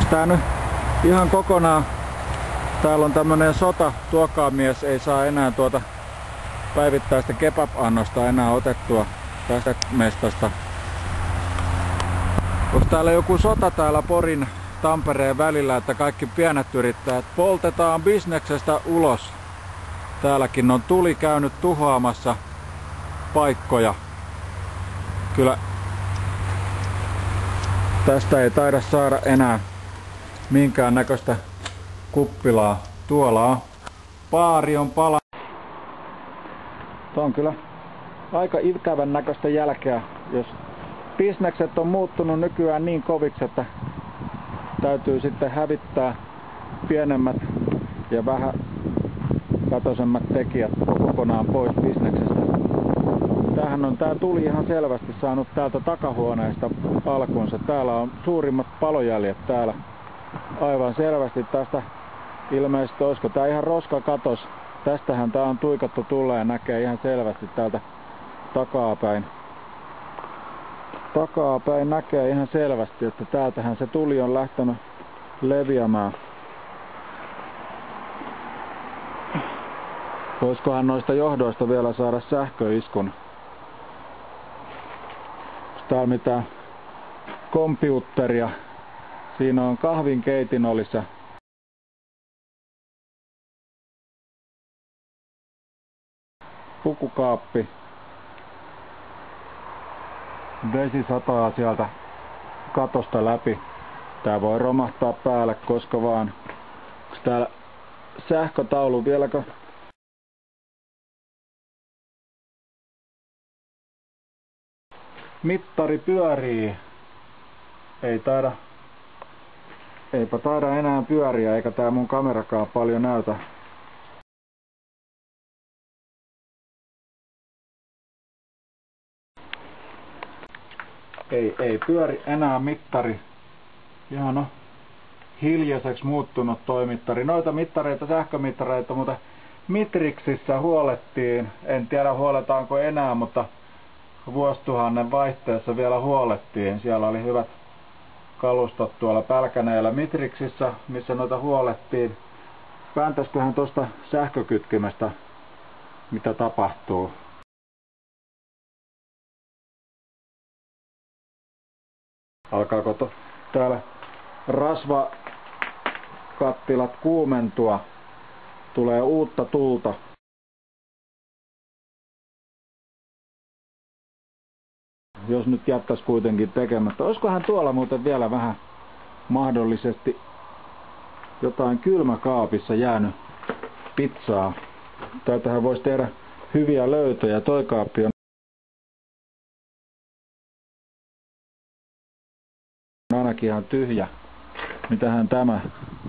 Tää nyt ihan kokonaan, täällä on tämmönen sota, tuokaamies ei saa enää tuota päivittäistä kebab-annosta enää otettua tästä mestasta. Onko täällä joku sota täällä Porin Tampereen välillä, että kaikki pienet yrittäjät poltetaan bisneksestä ulos? Täälläkin on tuli käynyt tuhoamassa paikkoja. Kyllä tästä ei taida saada enää minkään näköistä kuppilaa. Tuolla on baari on pala. Tuo on kyllä aika ikävän näköistä jälkeä, jos bisnekset on muuttunut nykyään niin koviksi, että täytyy sitten hävittää pienemmät ja vähän katoisemmat tekijät kokonaan pois bisneksestä. Tää tuli ihan selvästi saanut täältä takahuoneesta alkunsa. Täällä on suurimmat palojäljet täällä. Aivan selvästi tästä ilmeisesti, olisiko tää ihan roskakatos. Tästähän tää on tuikattu tulee ja näkee ihan selvästi täältä takaapäin. Takaapäin näkee ihan selvästi, että täältähän se tuli on lähtenyt leviämään. Voisikohan noista johdoista vielä saada sähköiskun? Täällä mitään kompiutteria. Siinä on kahvinkeitin olisi. Pukukaappi. Vesi sataa sieltä katosta läpi. Tää voi romahtaa päälle koska vaan. Onks täällä sähkötaulu vieläkö? Mittari pyörii. Eipä taida enää pyöriä, eikä tää mun kamerakaan paljon näytä. Ei pyöri enää mittari. Ihan on hiljaiseksi muuttunut toi mittari. Noita mittareita, sähkömittareita, mutta Mitrixissä huolettiin. En tiedä huoletaanko enää, mutta vuosituhannen vaihteessa vielä huolettiin. Siellä oli hyvät kalustot tuolla Pälkäneellä Mitrixissä, missä noita huolettiin. Pääntäisiköhän tuosta sähkökytkimestä, mitä tapahtuu? Alkaako täällä rasvakattilat kuumentua? Tulee uutta tulta. Jos nyt jättäisi kuitenkin tekemättä. Olisikohan tuolla muuten vielä vähän mahdollisesti jotain kylmäkaapissa jäänyt pizzaa? Täältähän voisi tehdä hyviä löytöjä. Toi kaappi on ainakin ihan tyhjä. Mitähän tämä?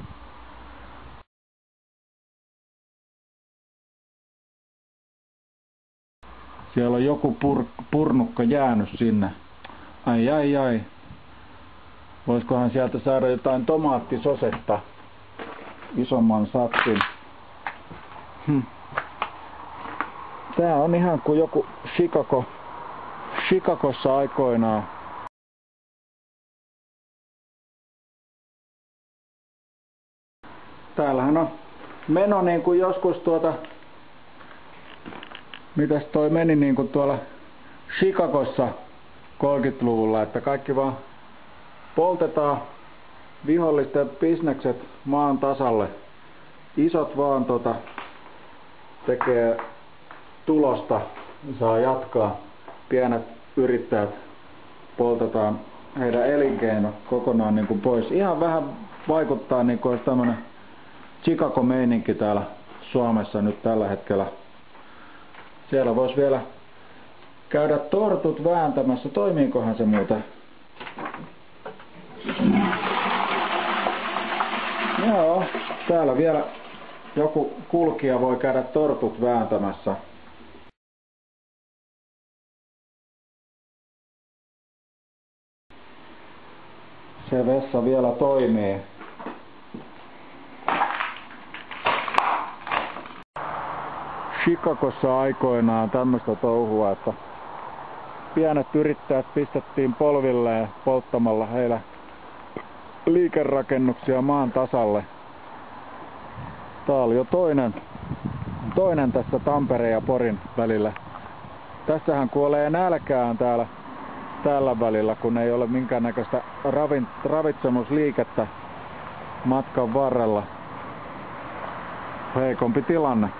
Siellä on joku purnukka jäänyt sinne. Ai. Voisikohan sieltä saada jotain tomaattisosetta? Isomman satsin. Tää on ihan kuin joku Chicagossa aikoinaan. Täällähän on meno niin kuin joskus mitäs toi meni niin kuin tuolla Chicagossa 30-luvulla, että kaikki vaan poltetaan vihollisten bisnekset maan tasalle. Isot vaan tekee tulosta, saa jatkaa. Pienet yrittäjät poltetaan heidän elinkeino kokonaan niin kuin pois. Ihan vähän vaikuttaa niin kuin olisi tämmönen Chicago-meininki täällä Suomessa nyt tällä hetkellä. Siellä voisi vielä käydä tortut vääntämässä. Toimiikohan se muuten? Joo, täällä vielä joku kulkija voi käydä tortut vääntämässä. Se vessa vielä toimii. Chicagossa aikoinaan tämmöistä touhua, että pienet yrittäjät pistettiin polvilleen polttamalla heillä liikerakennuksia maan tasalle. Tää oli jo toinen tässä Tampereen ja Porin välillä. Tässähän kuolee nälkään tällä välillä, kun ei ole minkäännäköistä ravitsemusliikettä matkan varrella. Heikompi tilanne.